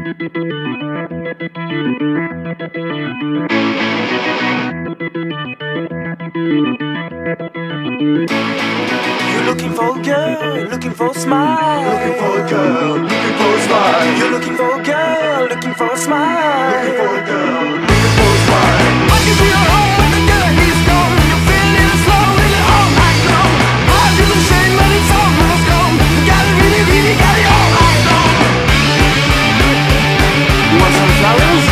You're looking for a girl, looking for a smile. Looking for a girl, looking for a smile. You're looking for a girl, looking for a smile. Looking for a girl, looking for a smile. I can feel your home when the girl is gone. You feel it slow and it all night long. I feel the shame when it's almost gone. You got it really, really got it all night long. You want some flowers?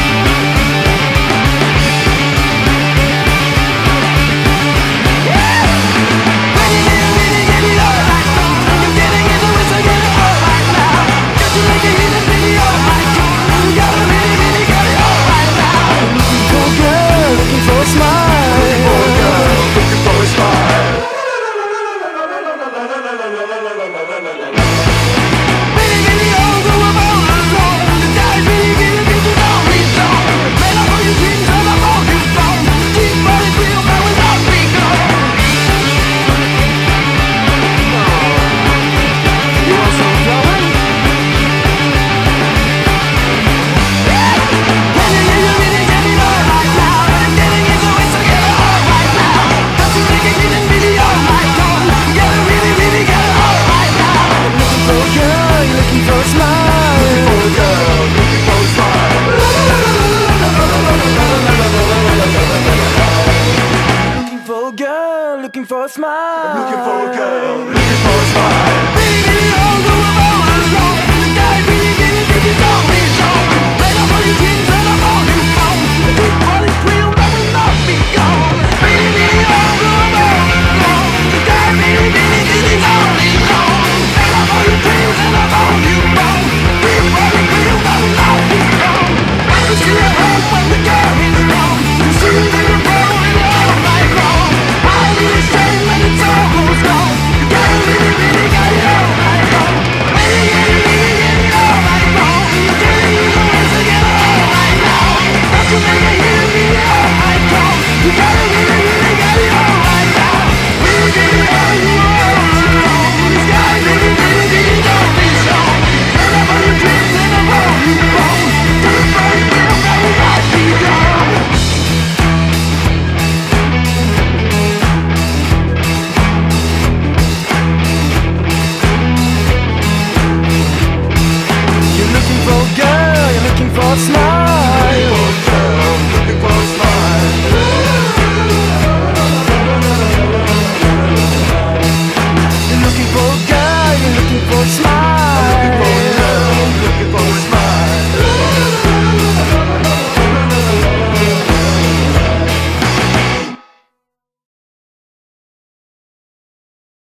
Looking for a smile. Looking for a girl, looking for a smile. Baby, all the world is wrong. The guy really getting big is always wrong. Right up on your dreams and I'm on your phone. The big body's real, that will not be gone. Baby, all the world is wrong. The guy really getting big is always wrong. Right up on your dreams and I'm on your phone. The big body's real, that will not be gone. I can see your home when the girl is wrong. You see the little girl and you're all right wrong. It's shame when it's almost gone. You got it really, really got it all right wrong. Really, really, really get it all right wrong. You can't use the words to get it all right now. Don't you make it really, really all right wrong. You got it really, really got it all right now. Really get it all wrong. This guy really, really did it all this wrong. Right up on your dreams and I'm on your phone. Don't burn it real, that will not be gone. You're looking for a smile.